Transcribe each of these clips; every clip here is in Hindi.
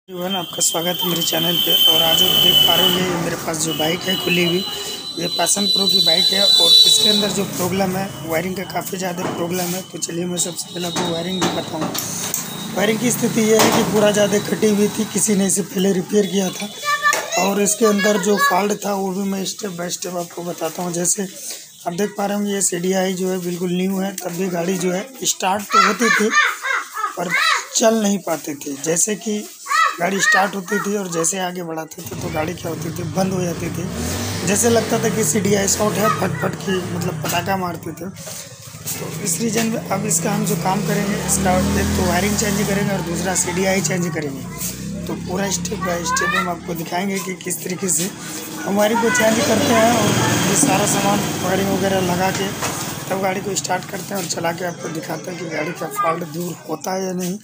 एवरीवन, आपका स्वागत है मेरे चैनल पे। और आज आप देख पा रहे होंगे मेरे पास जो बाइक है खुली हुई, ये पैशन प्रो की बाइक है। और इसके अंदर जो प्रॉब्लम है, वायरिंग का काफ़ी ज़्यादा प्रॉब्लम है। तो चलिए मैं सबसे पहले आपको वायरिंग भी बताऊँ। वायरिंग की स्थिति ये है कि पूरा ज़्यादा कटी हुई थी, किसी ने इसे पहले रिपेयर किया था। और इसके अंदर जो फॉल्ट था वो भी मैं स्टेप बाय स्टेप आपको बताता हूँ। जैसे आप देख पा रहे होंगे, ये CDI जो है बिल्कुल न्यू है, तब भी गाड़ी जो है स्टार्ट तो होती थी पर चल नहीं पाती थी। जैसे कि गाड़ी स्टार्ट होती थी और जैसे आगे बढ़ाते थे तो गाड़ी क्या होती थी, बंद हो जाती थी। जैसे लगता था कि CDI शॉर्ट है, फट फट की मतलब पटाखा मारते थे। तो इस रीजन में अब इसका हम जो काम करेंगे, इसका एक तो वायरिंग चेंज करेंगे और दूसरा CDI चेंज करेंगे। तो पूरा स्टेप बाय स्टेप हम आपको दिखाएंगे कि किस तरीके से हम वायरिंग को चेंज करते हैं। और ये सारा सामान वायरिंग वगैरह लगा के तब गाड़ी को स्टार्ट करते हैं और चला के आपको दिखाते हैं कि गाड़ी का फॉल्ट दूर होता है या नहीं।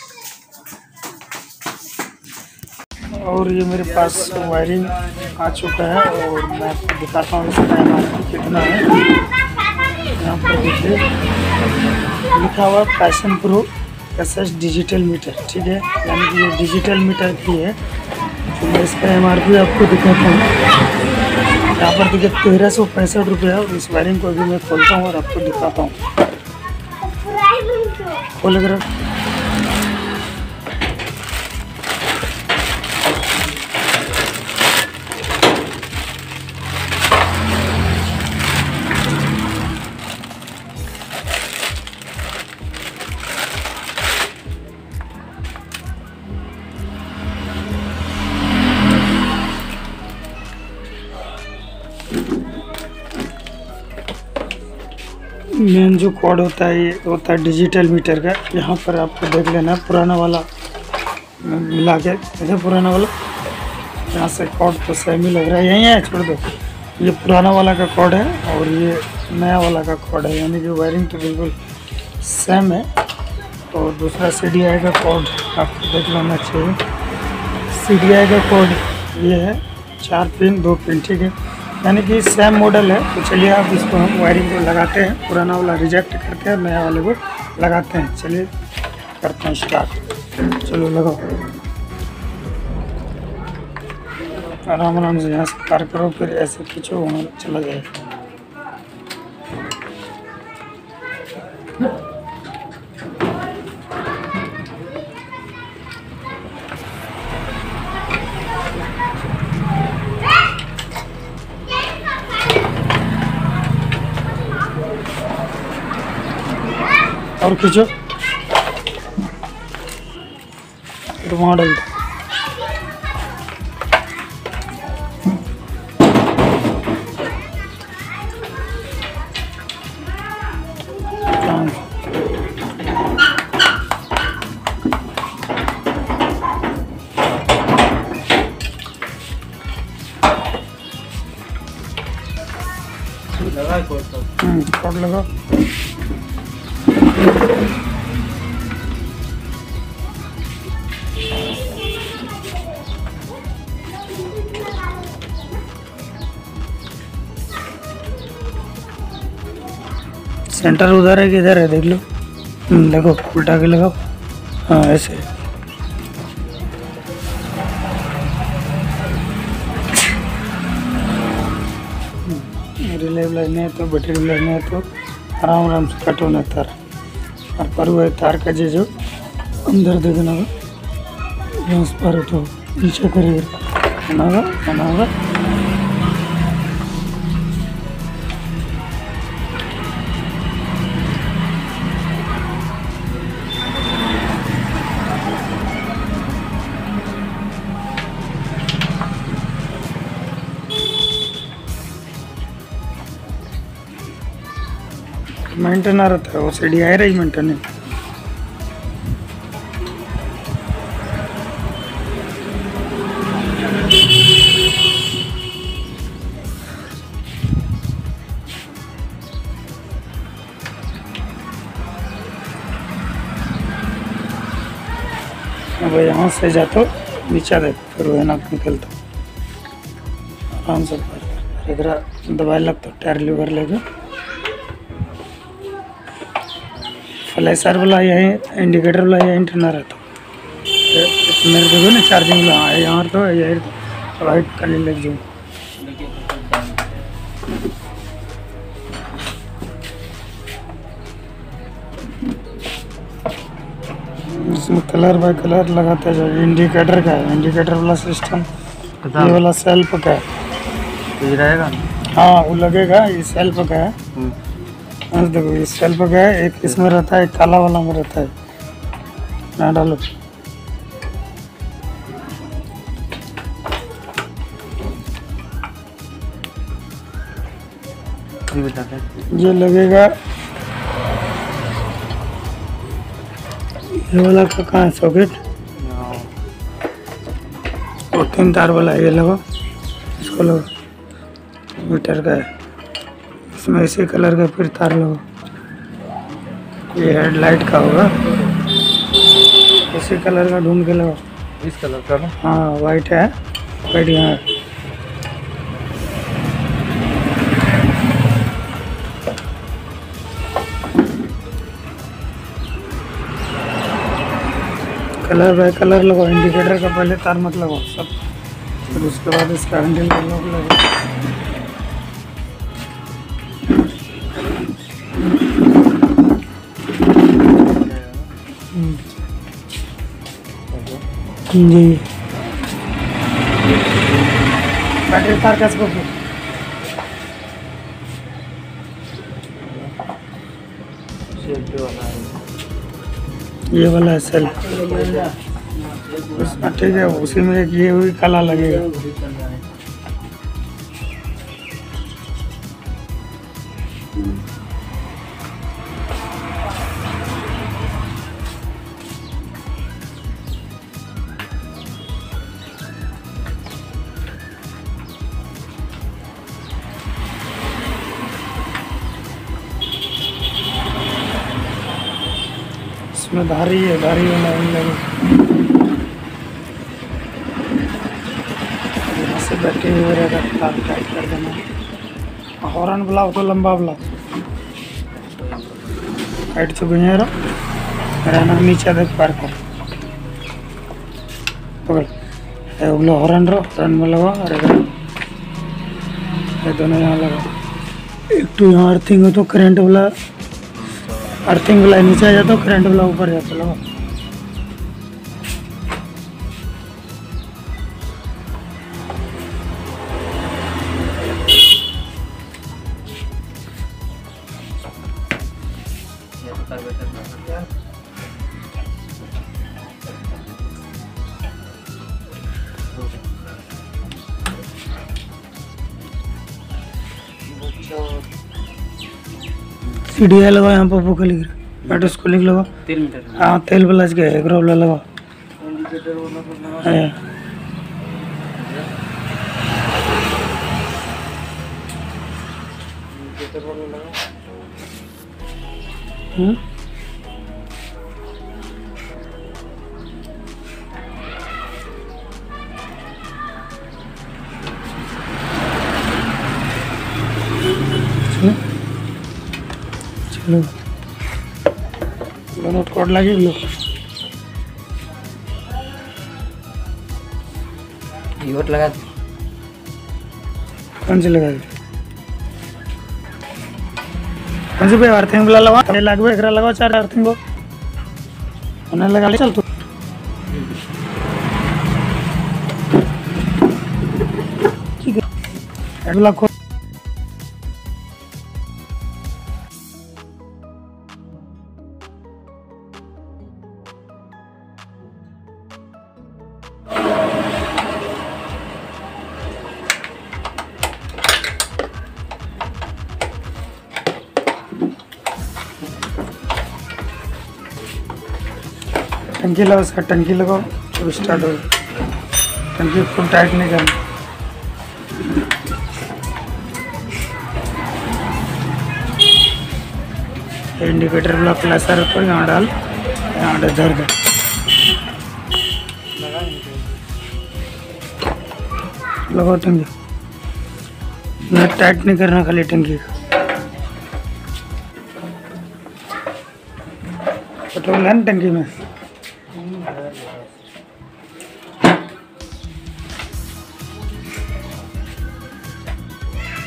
और ये मेरे पास वायरिंग आ चुका है और मैं आपको दिखाता हूँ इसका MRP कितना है। यहाँ पर देखिए लिखा हुआ passion pro SS digital meter, ठीक है, यानी कि ये डिजिटल मीटर की है। तो मैं इसका MRP आपको दिखाता हूँ। यहाँ पर देखिए 1365 रुपये। और इस वायरिंग को भी मैं खोलता हूँ और आपको दिखाता हूँ। खोल कर मेन जो कोड होता है, ये होता है डिजिटल मीटर का। यहाँ पर आपको देख लेना पुराना वाला मिला के, देखिए पुराना वाला यहाँ से कोड तो सेम ही लग रहा है, यही है, छोड़ दो। ये पुराना वाला का कोड है और ये नया वाला का कोड है, यानी कि वायरिंग तो बिल्कुल सेम है। और दूसरा CDI का कोड आपको देख लेना चाहिए। CDI का कोड ये है 4 पिन 2 पिन, ठीक है, यानी कि सेम मॉडल है। तो चलिए आप इसको हम वायरिंग को लगाते हैं, पुराना वाला रिजेक्ट करके और नया वाले को लगाते हैं। चलिए करते हैं स्टार्ट। चलो लगाओ, आराम आराम से यहाँ से पार करो, फिर ऐसे खींचो, वहाँ चला जाएगा। और खींचो, वहाँ डाल दो। कोड लगाओ। सेंटर उधर है कि इधर है, देख लो। देखो उल्टा के लगाओ, हाँ ऐसे। रिले लेने है तो बैटरी लेने है तो आराम आराम से कटो ना तार। और पर हुआ तार का जो अंदर देखना यहाँ पर तो नीचे करेगा बनागा। मेंटेन आ रहता है वो CDI रही मेंटेन है। अब यहाँ से जातो नीचा देख, फिर वो ना निकलता आराम से दबाए लगता टायर लीवर लेके। फ्लैशर वाला यही इंडिकेटर वाला यही टर्नर रहता है। मेरे देखो ना चार्जिंग ला यहाँ तो ये वाइट कलर लग जाऊँ इसमें कलर बाय कलर लगाते जाए। इंडिकेटर का है, इंडिकेटर वाला सिस्टम। ये वाला सेल्फ का है, ये रहेगा। हाँ वो लगेगा। ये सेल्फ का है। देखो ये सेल्फ का है। एक इसमें रहता है, एक काला वाला में रहता है। ना डालो ये लगेगा। ये वाला का कहाँ है सॉकेट? वो 3 तार वाला ये लगा, इसको लगा। मीटर का है, इसमें इसी कलर का फिर तार लगा। ये हेडलाइट का होगा, इसी कलर का ढूंढ के लगा। इस कलर का ना? हाँ वाइट है, वाइट यहाँ है। कलर बाय कलर लगाओ। इंडिकेटर का पहले तार मत लगाओ सब, फिर उसके बाद इसका हैंडल का लॉक लगाओ। जी बैटरी तार कैसे को ये वाला है सेल्फ, उसमें ठीक है। उसी में एक ये हुई काला लगेगा। इसमें धारी है, धारी वाला से बैठे हुए रहेगा। तार टाइट कर देना। हॉर्न बुलाओ तो लंबा बुलाओ, हाइट चुके रहना। नीचे देख पार कर पकड़ हॉर्न रो, हॉर्न में लगा। अरे ये दोनों यहाँ लगा। एक तो यहाँ अर्थिंग हो तो करंट वाला, अर्थिंग वाला नीचे आ जाता, करंट वाला ऊपर जाता। लगा सीढ़िया लगा यहाँ पर भूख लिख रहा। बैटो उसको लिख लगा 3 मीटर। हाँ तेल वाला के एक रोला लगा। चलो नोट कोड लगे लो। योट लगा कौन सी लगा कौन सी पे अर्थिंग वाला लगा लगभग एकरा लगाओ 4 अर्थिंग को उन्हें लगा ले। चल तू ठीक है अगला को टंकी लगाओ। उसका टंकी लगाओ जब स्टार्ट हो। टंकी फुल टाइट नहीं करना। इंडिकेटर वाला प्लसर को यहाँ डाल, यहाँ धर दे। लगाओ टंकी, नेट टाइट नहीं करना खाली टंकी का। पेट्रोल है ना टंकी में?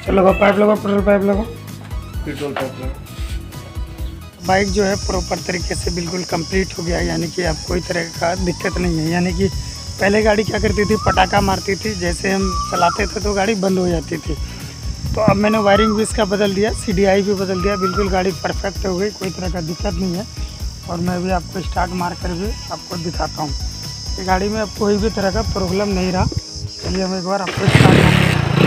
चलो पाइप लगाओ, पेट्रोल पाइप लगाओ। पेट्रोल पाइप लगा। बाइक जो है प्रॉपर तरीके से बिल्कुल कंप्लीट हो गया, यानी कि अब कोई तरह का दिक्कत नहीं है। यानी कि पहले गाड़ी क्या करती थी, पटाखा मारती थी, जैसे हम चलाते थे तो गाड़ी बंद हो जाती थी। तो अब मैंने वायरिंग भी इसका बदल दिया, CDI भी बदल दिया, बिल्कुल गाड़ी परफेक्ट हो गई, कोई तरह का दिक्कत नहीं है। और मैं भी आपको स्टार्ट मार कर भी आपको दिखाता हूँ कि गाड़ी में अब कोई भी तरह का प्रॉब्लम नहीं रहा। चलिए हम एक बार आपको स्टार्ट मार,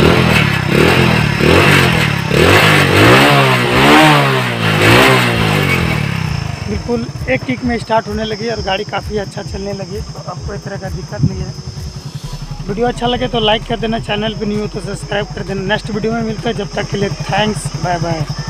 बिल्कुल एक किक में स्टार्ट होने लगी और गाड़ी काफ़ी अच्छा चलने लगी। तो अब कोई तरह का दिक्कत नहीं है। वीडियो अच्छा लगे तो लाइक कर देना, चैनल पे न्यू हो तो सब्सक्राइब कर देना। नेक्स्ट वीडियो में मिलते हैं, जब तक के लिए थैंक्स, बाय बाय।